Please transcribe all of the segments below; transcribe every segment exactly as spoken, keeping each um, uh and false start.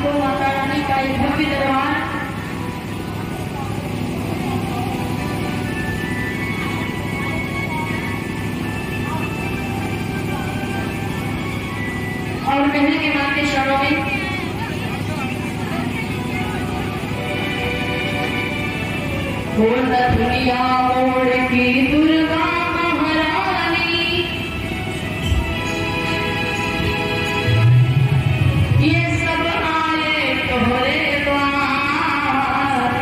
गौ माता रानी का एक भव्य दरबार और महल के बाद के शहरों में दुनिया मोड़ की दुर्गा महारानी, ये सब आए तोहरे द्वार,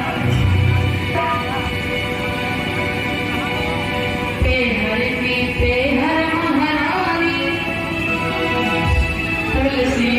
पेहर की पेहर महारानी तुलसी।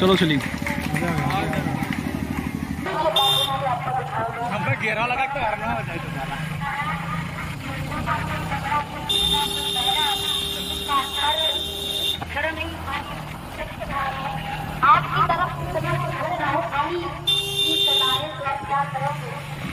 चलो चलिए। घेरा लगा तो आपकी तरफ आई तो आप क्या करोगे?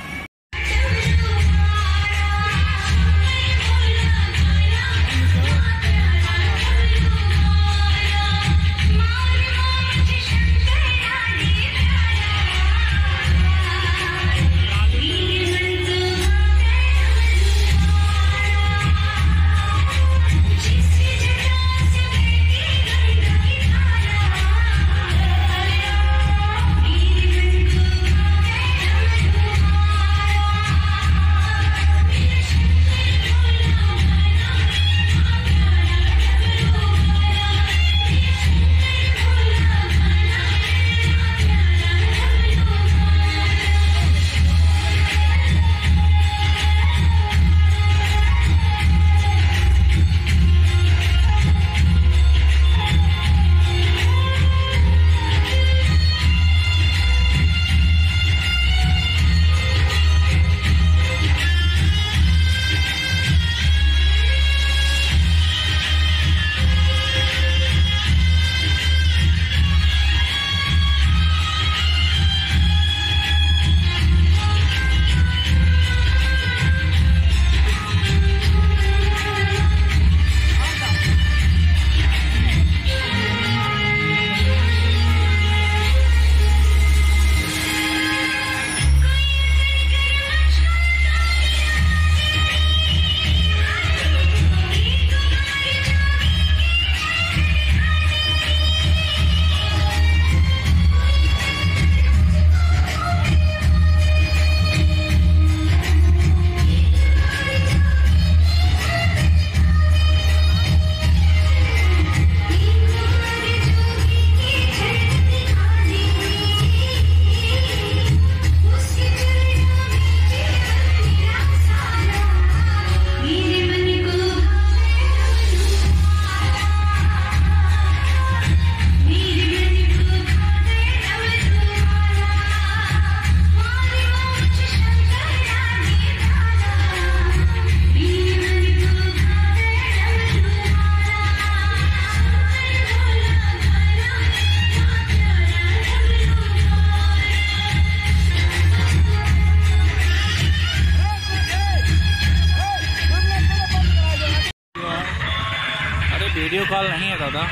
वीडियो कॉल नहीं है दादा,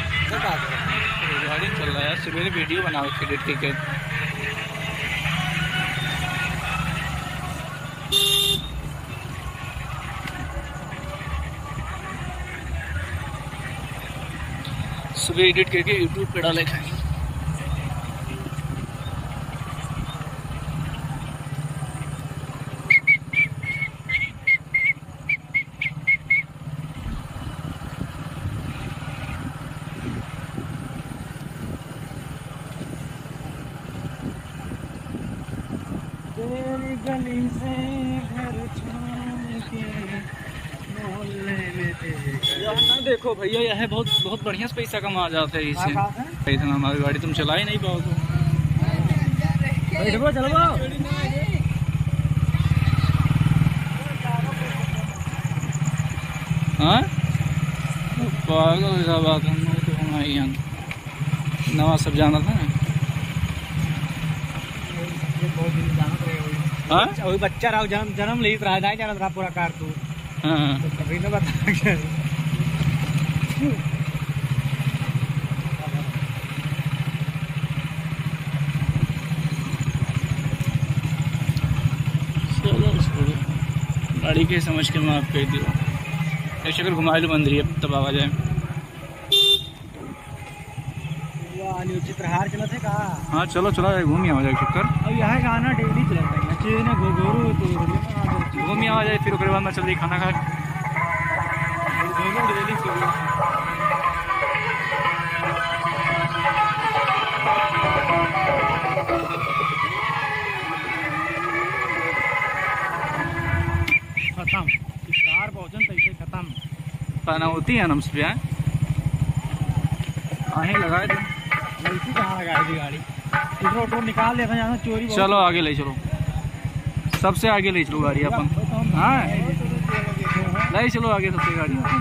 रिकॉर्डिंग चल रहा है। सवेरे वीडियो बनाओ एडिट करके। सुबह एडिट करके यूट्यूब पे डाले खाएंगे। तेरी गली से घर छोड़ के मोहल्ले में तेरे यहाँ ना देखो भैया, यह बहुत बहुत बढ़िया से पैसा कमा जाते हैं इससे। इतना हमारी गाड़ी तुम चला ही नहीं पाओगे। चलो हाँ पागल का बात हम तो होना ही नवा सब जाना था। हाँ वही बच्चा रहा जन्म जन्म ले रहा है जाना था पूरा कार तू। हाँ तो कभी ना बता गाड़ी के समझ के माफ कर दियो। ऐसे अगर घुमा लो मंदिर तब आ जाए। चित्रहार चला थे कहा। हाँ चलो चलो घूम ही आ जाए चक्कर। अब यहाँ गाना डेली चलता है चीज ना गोगोरू तो घूम ही आ जाए, फिर उसके बाद में चल खाना खा। खत्म चित्रहार भोजन तैसे खत्म पाना होती है नम्स पे आहे लगाए थे। ऐसी कहाँ लगाई थी गाड़ी, इधर ऑटो निकाल लेते हैं, यहाँ चोरी बहुत। चलो आगे ले चलो, सबसे आगे ले चलो गाड़ी अपन। हाँ ले चलो आगे सबसे गाड़ी।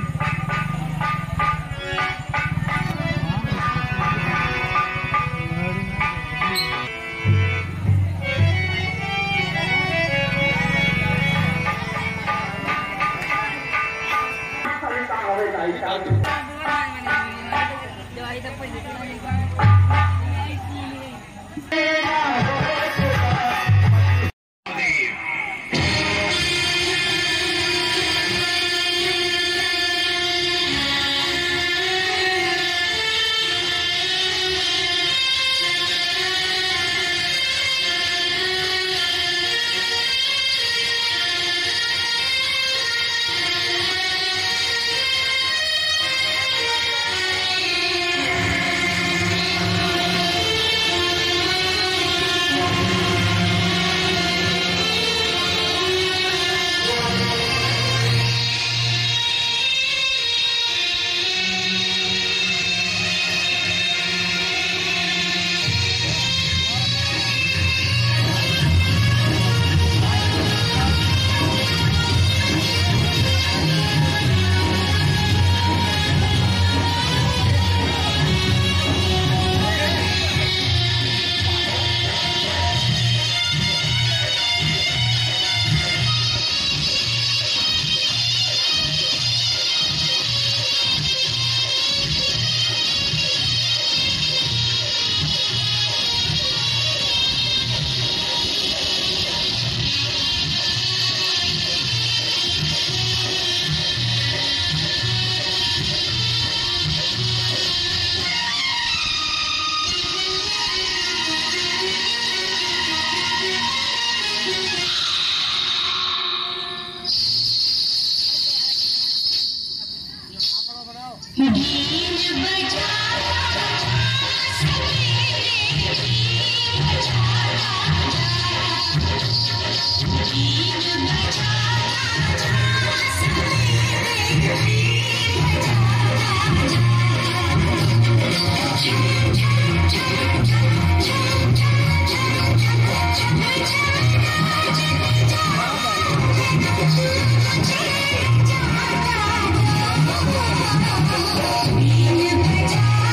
Bye.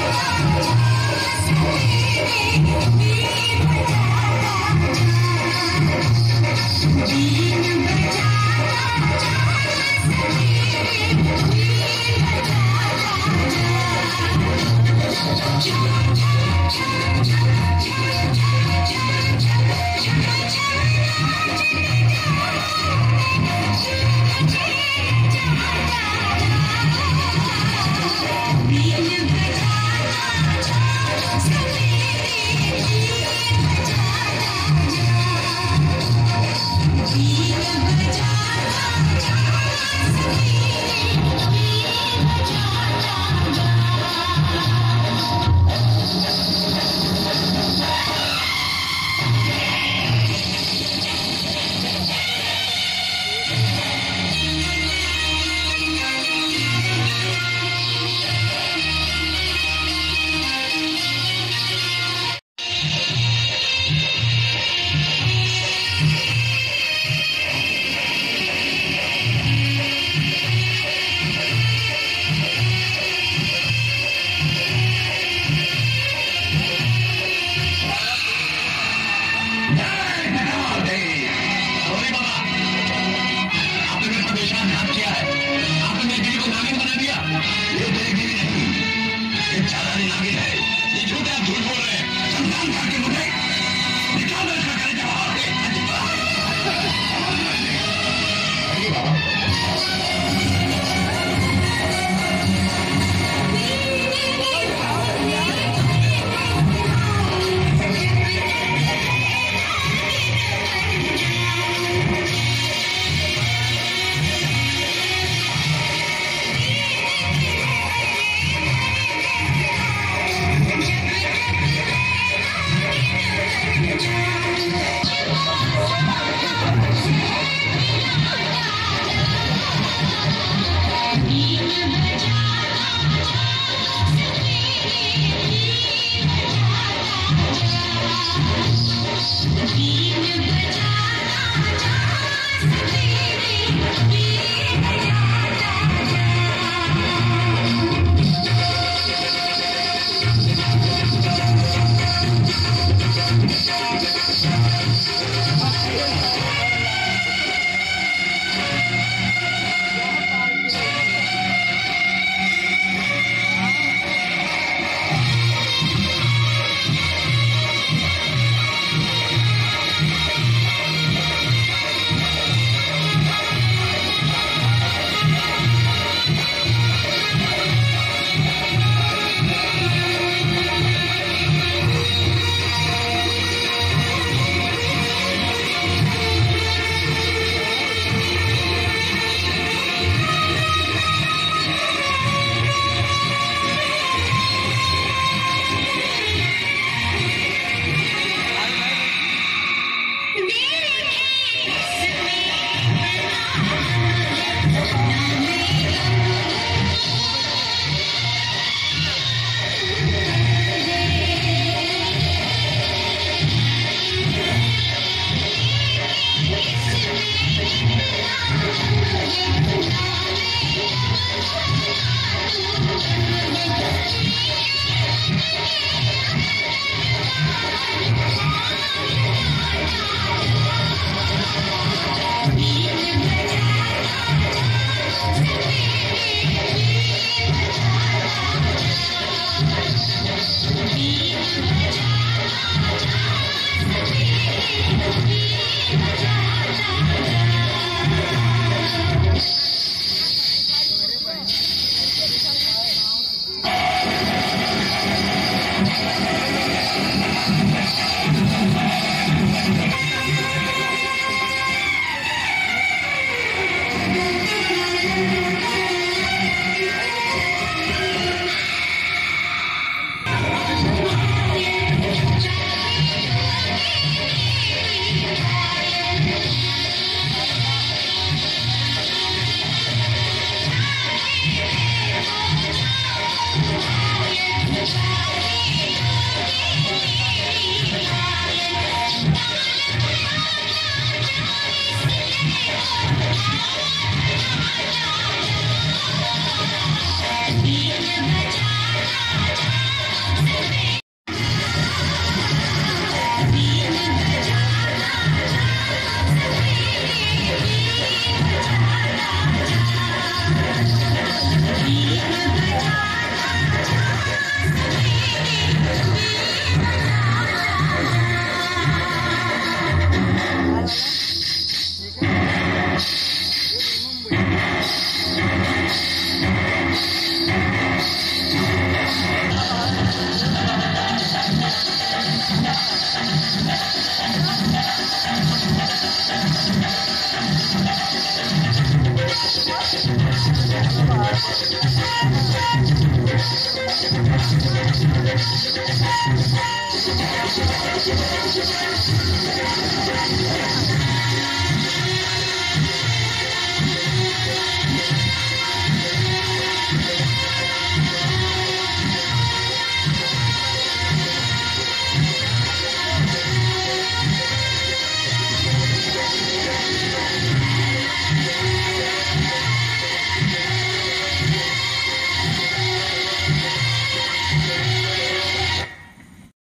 ये